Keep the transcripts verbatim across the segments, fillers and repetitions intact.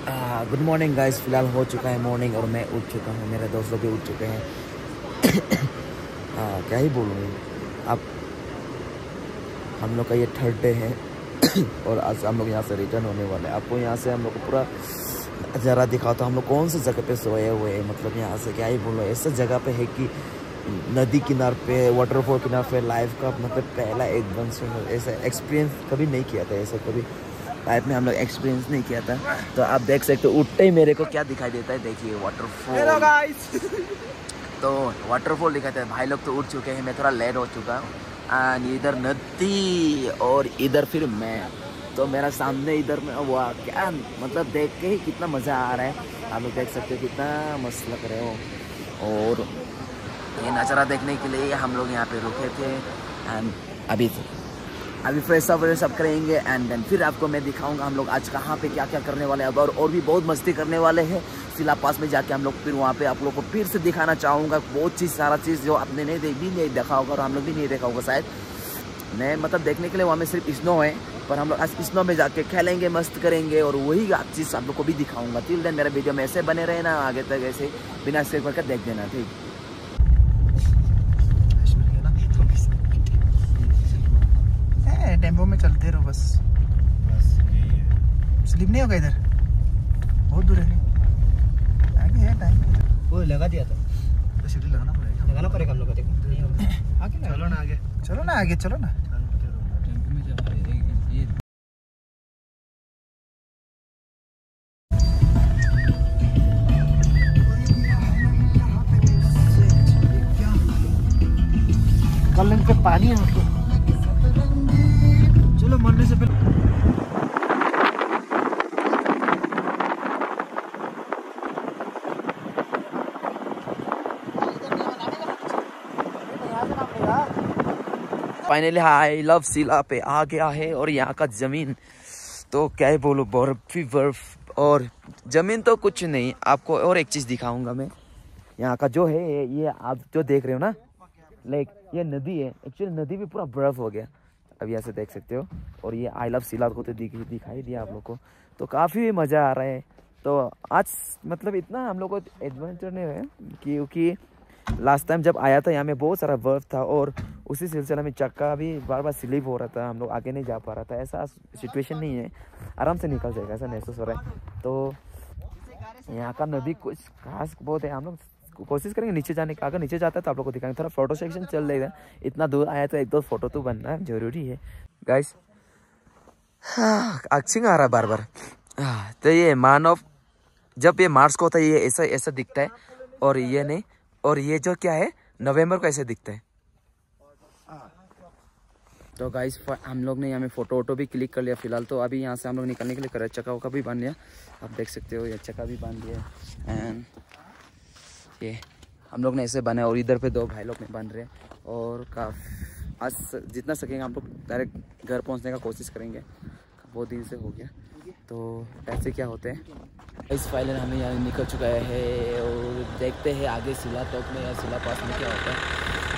Good morning guys. फिलहाल हो चुका है मॉर्निंग और मैं उठ चुका हूँ, मेरे दोस्त लोग भी उठ चुके हैं। आ, क्या ही बोलूँ अब। हम लोग का ये थर्ड डे है और आज हम लोग यहाँ से रिटर्न होने वाले हैं। आपको यहाँ से हम लोग को पूरा ज़रा दिखाता हूँ हम लोग कौन सी जगह पे सोए हुए हैं। मतलब यहाँ से क्या ही बोलो, ऐसा जगह पे है कि नदी किनार पे, वाटरफॉल किनार पे लाइफ का मतलब पहला एकदम से ऐसा एक्सपीरियंस कभी नहीं किया था। ऐसा कभी लाइफ में हम लोग एक्सपीरियंस नहीं किया था। तो आप देख सकते हो उठते ही मेरे को क्या दिखाई देता है, देखिए वाटरफॉल। Hello guys. तो वाटरफॉल दिखाते हैं। भाई लोग तो उठ चुके हैं, मैं थोड़ा लेट हो चुका हूँ। एंड इधर नदी और इधर फिर मैं, तो मेरा सामने इधर में हुआ क्या मतलब देख के ही कितना मज़ा आ रहा है। आप लोग देख सकते हो कितना मस्त लग रहे हो। और ये नज़ारा देखने के लिए हम लोग यहाँ पे रुके थे। एंड अभी अभी फ्रेश अप व्रेश अप करेंगे एंड देन फिर आपको मैं दिखाऊंगा हम लोग आज कहाँ पे क्या क्या करने वाले हैं। और और भी बहुत मस्ती करने वाले हैं। सिला पास में जाके हम लोग फिर वहाँ पे आप लोग को फिर से दिखाना चाहूँगा बहुत चीज़, सारा चीज़ जो आपने नहीं देख भी नहीं देखा होगा और हम लोग भी नहीं देखा होगा शायद। मैं मतलब देखने के लिए वहाँ में सिर्फ स्नो है, पर हम लोग आज स्नो में जाके खेलेंगे, मस्त करेंगे और वही चीज़ आप लोग को भी दिखाऊंगा। टिल देन मेरे वीडियो में ऐसे बने रहे ना, आगे तक ऐसे बिना स्किप करके देख देना, ठीक। टेम्पो में चलते रहो बस बस यही है। स्लिप नहीं होगा इधर, बहुत दूर है, आगे है टाइम। वो लगा दिया था तो सीढ़ी लगाना पड़ेगा, लगाना पड़ेगा हम लोग को। देखो आगे चलो ना, आगे चलो ना, आगे चलो ना। टेम्पो में जा ये कल पे पानी है मतलब। चलो मरने से पहले फाइनली आई लव सिला पे आ गया है और यहाँ का ज़मीन तो क्या ही बोलूँ, बर्फ ही बर्फ। और ज़मीन तो कुछ नहीं, आपको और एक चीज़ दिखाऊंगा मैं। यहाँ का जो है ये आप जो देख रहे हो ना, लाइक ये नदी है, एक्चुअली नदी भी पूरा बर्फ हो गया, अब यहाँ से देख सकते हो। और ये आई लव सिला को तो दिख दिखाई दिया आप लोग को, तो काफ़ी मज़ा आ रहा है। तो आज मतलब इतना हम लोग को एडवेंचर नहीं है क्योंकि लास्ट टाइम जब आया था यहाँ में बहुत सारा बर्फ था और उसी सिलसिले में चक्का भी बार बार स्लिप हो रहा था, हम लोग आगे नहीं जा पा रहा था। ऐसा सिचुएशन नहीं है, आराम से निकल जाएगा, ऐसा महसूस हो रहा है। तो यहाँ का नदी कुछ खास बहुत है। हम लोग कोशिश करेंगे नीचे जाने का, अगर नीचे जाता है तो आप लोग को दिखाएंगे। थोड़ा फोटो सेक्शन चल रहा है, इतना दूर आया तो एक दो फोटो तो बनना जरूरी है गाइस। हाँ, एक्सिंग आ रहा है बार बार। हाँ, तो ये मानव जब ये मार्च को होता है ये ऐसा ऐसा दिखता है, और ये नहीं, और ये जो क्या है नवंबर को ऐसे दिखता है। तो गाइस हम लोग ने यहाँ में फोटो वोटो भी क्लिक कर लिया फिलहाल। तो अभी यहाँ से हम लोग निकलने के लिए कर रहे हैं, चक्का वक्का भी बांध लिया, आप देख सकते हो ये चक्का भी बांध लिया। एंड ये हम लोग ने ऐसे बनाया और इधर पे दो भाई लोग ने बांध रहे हैं। और काफ़ी आज जितना सकेंगे हम लोग डायरेक्ट घर पहुँचने का कोशिश करेंगे, बहुत दिन से हो गया। तो ऐसे क्या होते हैं इस फाइनल हमें यहाँ निकल चुका है और देखते हैं आगे सिला टॉप में या सिला पास में क्या होता है।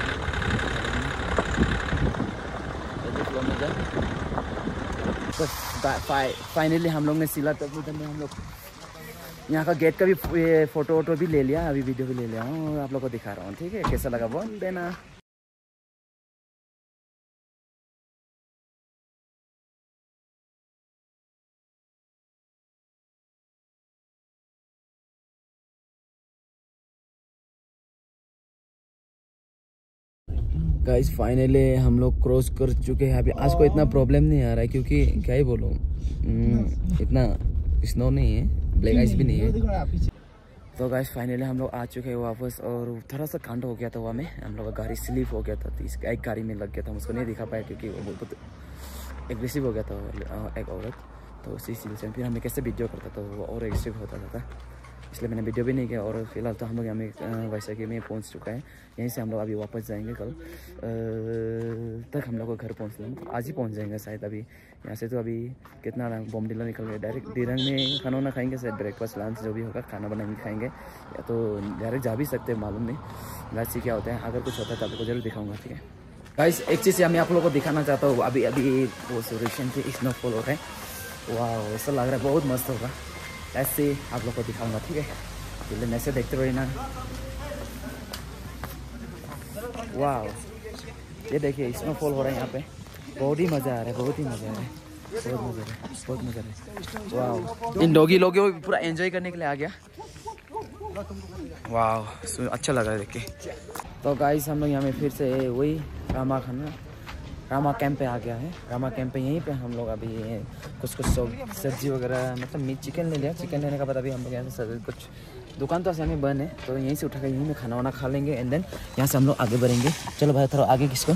तो फाइनली हम लोग ने सिला टॉप में हम लोग यहाँ का गेट का भी फोटो वोटो भी ले लिया, अभी वीडियो भी ले लिया हूँ, आप लोग को दिखा रहा हूँ, ठीक है। कैसा लगा बोल देना। गाइस फाइनली हम लोग क्रॉस कर चुके हैं। अभी आज को इतना प्रॉब्लम नहीं आ रहा है क्योंकि क्या ही बोलूँ, इतना स्नो नहीं है, ब्लैक आइस भी नहीं है। तो गाइस फाइनली हम लोग आ चुके हैं वापस। और थोड़ा सा कांड हो गया था वहाँ में, हम लोग का गाड़ी स्लिप हो गया था, तो एक गाड़ी में लग गया था, हम उसको नहीं दिखा पाया क्योंकि वो बहुत एग्रेसिव हो गया था एक औरत। तो उसी सिलसिले फिर हमें कैसे वीडियो करता था वो और एग्रेसिव होता था, इसलिए मैंने वीडियो भी नहीं किया। और फिलहाल तो हम लोग यहाँ में वैशाली में पहुँच चुका है। यहीं से हम लोग अभी वापस जाएंगे, कल तक हम लोग को घर पहुँच लेंगे, आज ही पहुँच जाएंगे शायद। अभी यहाँ से तो अभी कितना बॉम्बडिला निकल गए, डायरेक्ट दिरंग में खाना वाना खाएंगे शायद, ब्रेकफास्ट लंच जो भी होगा खाना बनाएंगे खाएंगे, या तो डायरेक्ट जा भी सकते हैं, मालूम नहीं वैसे क्या होता है। अगर कुछ होता है तो आपको जरूर दिखाऊंगा, ठीक है गाइस। एक चीज़ मैं आप लोगों को दिखाना चाहता हूँ, अभी अभी वो रिसेंटली स्नोफॉल हो रहा है, वाह ऐसा लग रहा है बहुत मस्त होगा। ऐसे आप लोग को दिखाऊंगा, ठीक है। फिलहाल ऐसे देखते रहिए ना। वाह, ये देखिए स्नोफॉल हो रहा है यहाँ पे, बहुत ही मज़ा आ रहा है, बहुत ही मज़ा आ रहा है, बहुत मज़ा आ रहा है, बहुत मज़ा आ रहा है। वाह, इन डॉगी लोगों को पूरा एंजॉय करने के लिए आ गया। वाह, अच्छा लगा है देख के। तो गाइस हम लोग यहाँ में फिर से वही रामा खाना रामा कैंप पे आ गया है। रामा कैंप पे यहीं पे हम लोग अभी कुछ कुछ सब्जी वगैरह, मतलब मीट चिकन ले लिया। चिकन लेने का बाद अभी हम लोग यहाँ से कुछ दुकान तो ऐसे में बंद है, तो यहीं से उठाकर यहीं में खाना वाना खा लेंगे एंड देन यहाँ से हम लोग आगे बढ़ेंगे। चलो भाई थोड़ा आगे किसको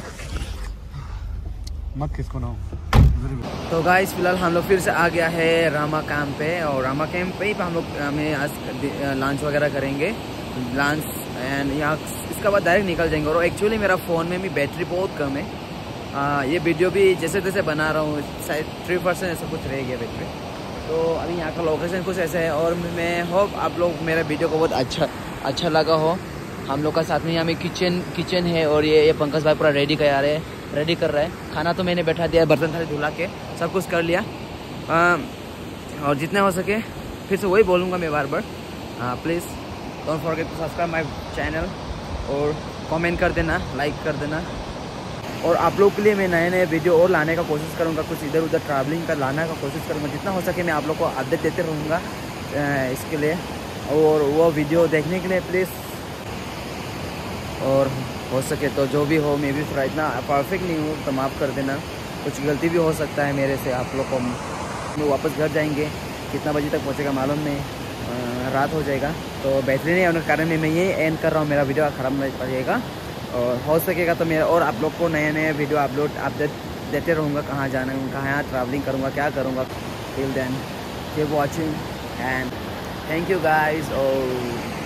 मत किसको ना। तो गाइस फिलहाल हम लोग फिर से आ गया है रामा कैंप पे, और रामा कैंप पे ही पे हम लोग हमें आज लंच वगैरह करेंगे, लंच एंड यहाँ इसके बाद डायरेक्ट निकल जाएंगे। और एक्चुअली मेरा फ़ोन में भी बैटरी बहुत कम है। आ, ये वीडियो भी जैसे तैसे बना रहा हूँ, शायद थ्री परसेंट ऐसा कुछ रह गया बैटरी। तो अभी यहाँ का लोकेशन कुछ ऐसा है, और मैं होप आप लोग मेरा वीडियो को बहुत अच्छा अच्छा लगा हो। हम लोग का साथ में यहाँ में किचन किचन है, और ये ये पंकज भाई पूरा रेडी कर रहे हैं रेडी कर रहा है खाना। तो मैंने बैठा दिया, बर्तन थाली धुला के सब कुछ कर लिया। आ, और जितना हो सके फिर से वही बोलूँगा मैं बार बार, please don't forget to subscribe my channel, और कमेंट कर देना, लाइक कर देना। और आप लोग के लिए मैं नए नए वीडियो और लाने का कोशिश करूँगा, कुछ इधर उधर ट्रैवलिंग का लाने का कोशिश करूँगा। जितना हो सके मैं आप लोग को अपडेट देते रहूँगा इसके लिए, और वो वीडियो देखने के लिए प्लीज़। और हो सके तो जो भी हो, मैं भी थोड़ा इतना परफेक्ट नहीं हूँ तो माफ़ कर देना, कुछ गलती भी हो सकता है मेरे से। आप लोग को हम वापस घर जाएंगे, कितना बजे तक पहुँचेगा मालूम नहीं, रात हो जाएगा। तो बेहतरीन है, उनके कारण मैं ये एंड कर रहा हूँ, मेरा वीडियो ख़राब नहीं पड़ेगा। और हो सकेगा तो मेरा और आप लोग को नए नए वीडियो अपलोड अपडेट देते रहूँगा, कहाँ जाना है, कहाँ ट्रैवलिंग करूँगा, क्या करूँगा। Till then keep watching and thank you guys. और